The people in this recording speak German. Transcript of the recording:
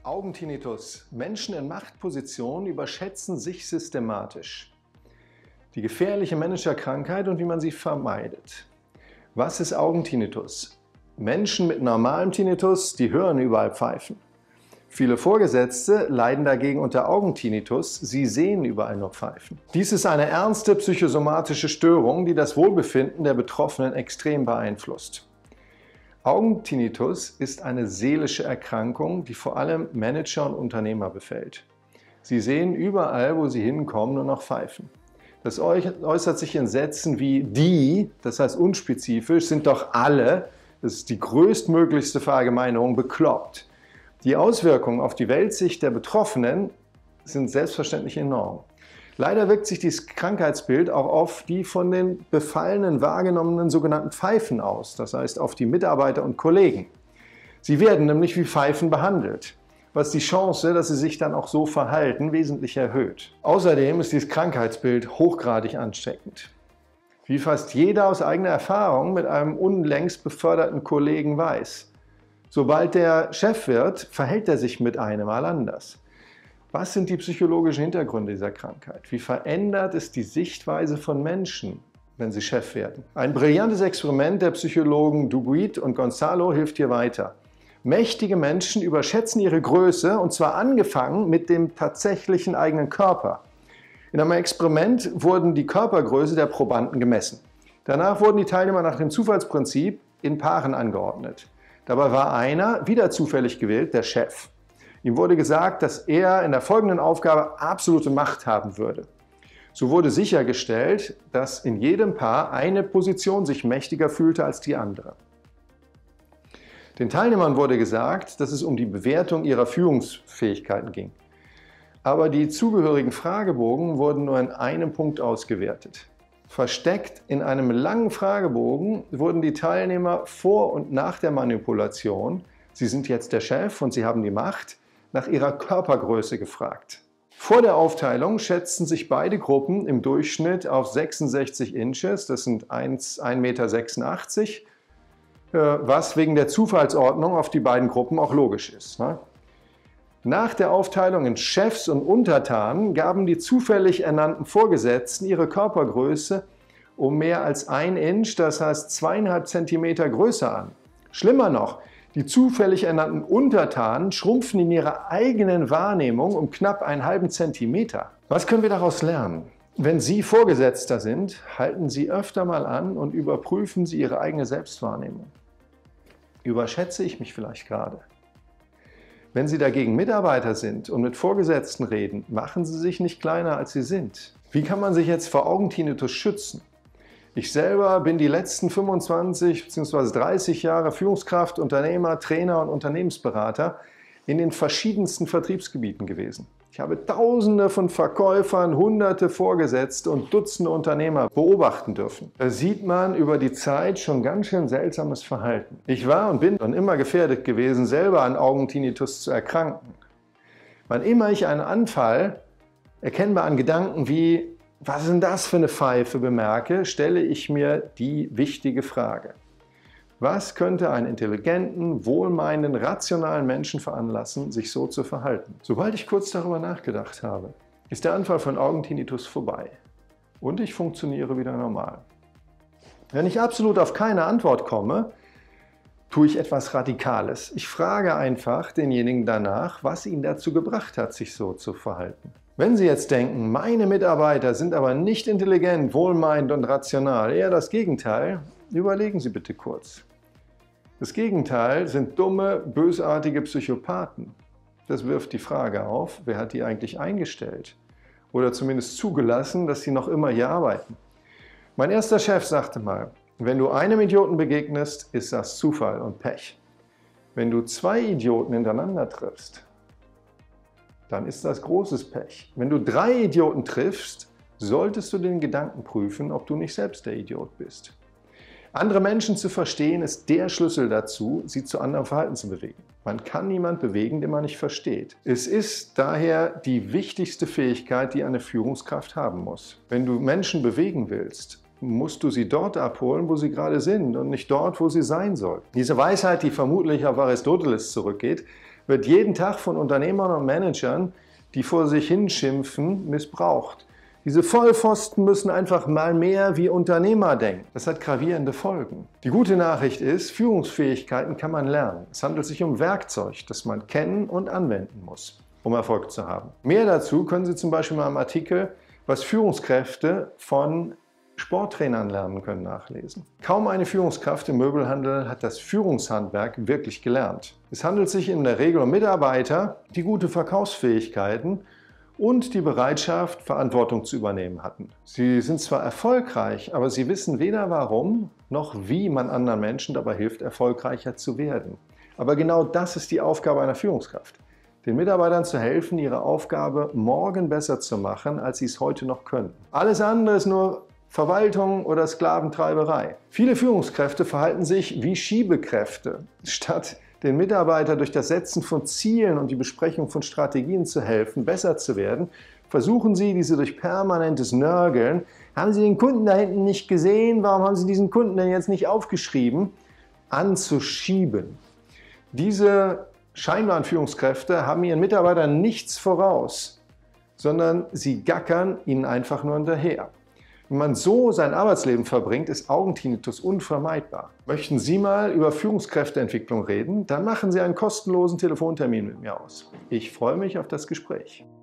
Augentinnitus. Menschen in Machtpositionen überschätzen sich systematisch. Die gefährliche Managerkrankheit und wie man sie vermeidet. Was ist Augentinnitus? Menschen mit normalem Tinnitus, die hören überall Pfeifen. Viele Vorgesetzte leiden dagegen unter Augentinnitus, sie sehen überall nur Pfeifen. Dies ist eine ernste psychosomatische Störung, die das Wohlbefinden der Betroffenen extrem beeinflusst. Augentinnitus ist eine seelische Erkrankung, die vor allem Manager und Unternehmer befällt. Sie sehen überall, wo sie hinkommen, nur noch Pfeifen. Das äußert sich in Sätzen wie die, das heißt unspezifisch, sind doch alle, das ist die größtmöglichste Verallgemeinerung, bekloppt. Die Auswirkungen auf die Weltsicht der Betroffenen sind selbstverständlich enorm. Leider wirkt sich dieses Krankheitsbild auch auf die von den Befallenen wahrgenommenen sogenannten Pfeifen aus, das heißt auf die Mitarbeiter und Kollegen. Sie werden nämlich wie Pfeifen behandelt, was die Chance, dass sie sich dann auch so verhalten, wesentlich erhöht. Außerdem ist dieses Krankheitsbild hochgradig ansteckend. Wie fast jeder aus eigener Erfahrung mit einem unlängst beförderten Kollegen weiß. Sobald der Chef wird, verhält er sich mit einem mal anders. Was sind die psychologischen Hintergründe dieser Krankheit? Wie verändert es die Sichtweise von Menschen, wenn sie Chef werden? Ein brillantes Experiment der Psychologen Duguid und Gonzalo hilft hier weiter. Mächtige Menschen überschätzen ihre Größe, und zwar angefangen mit dem tatsächlichen eigenen Körper. In einem Experiment wurden die Körpergröße der Probanden gemessen. Danach wurden die Teilnehmer nach dem Zufallsprinzip in Paaren angeordnet. Dabei war einer, wieder zufällig gewählt, der Chef. Ihm wurde gesagt, dass er in der folgenden Aufgabe absolute Macht haben würde. So wurde sichergestellt, dass in jedem Paar eine Position sich mächtiger fühlte als die andere. Den Teilnehmern wurde gesagt, dass es um die Bewertung ihrer Führungsfähigkeiten ging. Aber die zugehörigen Fragebogen wurden nur in einem Punkt ausgewertet. Versteckt in einem langen Fragebogen wurden die Teilnehmer vor und nach der Manipulation, sie sind jetzt der Chef und sie haben die Macht, nach ihrer Körpergröße gefragt. Vor der Aufteilung schätzten sich beide Gruppen im Durchschnitt auf 66 Inches, das sind 1,86 Meter, was wegen der Zufallsordnung auf die beiden Gruppen auch logisch ist. Nach der Aufteilung in Chefs und Untertanen gaben die zufällig ernannten Vorgesetzten ihre Körpergröße um mehr als 1 Inch, das heißt 2,5 Zentimeter größer an. Schlimmer noch, die zufällig ernannten Untertanen schrumpfen in ihrer eigenen Wahrnehmung um knapp einen halben Zentimeter. Was können wir daraus lernen? Wenn Sie Vorgesetzter sind, halten Sie öfter mal an und überprüfen Sie Ihre eigene Selbstwahrnehmung. Überschätze ich mich vielleicht gerade? Wenn Sie dagegen Mitarbeiter sind und mit Vorgesetzten reden, machen Sie sich nicht kleiner, als Sie sind. Wie kann man sich jetzt vor Augentinnitus schützen? Ich selber bin die letzten 25 bzw. 30 Jahre Führungskraft, Unternehmer, Trainer und Unternehmensberater in den verschiedensten Vertriebsgebieten gewesen. Ich habe Tausende von Verkäufern, Hunderte Vorgesetzte und Dutzende Unternehmer beobachten dürfen. Da sieht man über die Zeit schon ganz schön seltsames Verhalten. Ich war und bin schon immer gefährdet gewesen, selber an Augentinnitus zu erkranken. Wann immer ich einen Anfall, erkennbar an Gedanken wie was ist denn das für eine Pfeife bemerke, stelle ich mir die wichtige Frage. Was könnte einen intelligenten, wohlmeinenden, rationalen Menschen veranlassen, sich so zu verhalten? Sobald ich kurz darüber nachgedacht habe, ist der Anfall von Augentinnitus vorbei und ich funktioniere wieder normal. Wenn ich absolut auf keine Antwort komme, tue ich etwas Radikales. Ich frage einfach denjenigen danach, was ihn dazu gebracht hat, sich so zu verhalten. Wenn Sie jetzt denken, meine Mitarbeiter sind aber nicht intelligent, wohlmeinend und rational, eher das Gegenteil, überlegen Sie bitte kurz. Das Gegenteil sind dumme, bösartige Psychopathen. Das wirft die Frage auf, wer hat die eigentlich eingestellt? Oder zumindest zugelassen, dass sie noch immer hier arbeiten. Mein erster Chef sagte mal, wenn du einem Idioten begegnest, ist das Zufall und Pech. Wenn du 2 Idioten hintereinander triffst, dann ist das großes Pech. Wenn du 3 Idioten triffst, solltest du den Gedanken prüfen, ob du nicht selbst der Idiot bist. Andere Menschen zu verstehen, ist der Schlüssel dazu, sie zu anderem Verhalten zu bewegen. Man kann niemanden bewegen, den man nicht versteht. Es ist daher die wichtigste Fähigkeit, die eine Führungskraft haben muss. Wenn du Menschen bewegen willst, musst du sie dort abholen, wo sie gerade sind und nicht dort, wo sie sein sollen. Diese Weisheit, die vermutlich auf Aristoteles zurückgeht, wird jeden Tag von Unternehmern und Managern, die vor sich hinschimpfen, missbraucht. Diese Vollpfosten müssen einfach mal mehr wie Unternehmer denken. Das hat gravierende Folgen. Die gute Nachricht ist, Führungsfähigkeiten kann man lernen. Es handelt sich um Werkzeug, das man kennen und anwenden muss, um Erfolg zu haben. Mehr dazu können Sie zum Beispiel mal im Artikel "Was Führungskräfte von Sporttrainern lernen können" nachlesen. Kaum eine Führungskraft im Möbelhandel hat das Führungshandwerk wirklich gelernt. Es handelt sich in der Regel um Mitarbeiter, die gute Verkaufsfähigkeiten und die Bereitschaft, Verantwortung zu übernehmen hatten. Sie sind zwar erfolgreich, aber sie wissen weder warum noch wie man anderen Menschen dabei hilft, erfolgreicher zu werden. Aber genau das ist die Aufgabe einer Führungskraft: Den Mitarbeitern zu helfen, ihre Aufgabe morgen besser zu machen, als sie es heute noch können. Alles andere ist nur Verwaltung oder Sklaventreiberei. Viele Führungskräfte verhalten sich wie Schiebekräfte. Statt den Mitarbeitern durch das Setzen von Zielen und die Besprechung von Strategien zu helfen, besser zu werden, versuchen sie, diese durch permanentes Nörgeln: Haben Sie den Kunden da hinten nicht gesehen? Warum haben Sie diesen Kunden denn jetzt nicht aufgeschrieben? Anzuschieben. Diese scheinbaren Führungskräfte haben ihren Mitarbeitern nichts voraus, sondern sie gackern ihnen einfach nur hinterher. Wenn man so sein Arbeitsleben verbringt, ist Augentinnitus unvermeidbar. Möchten Sie mal über Führungskräfteentwicklung reden? Dann machen Sie einen kostenlosen Telefontermin mit mir aus. Ich freue mich auf das Gespräch.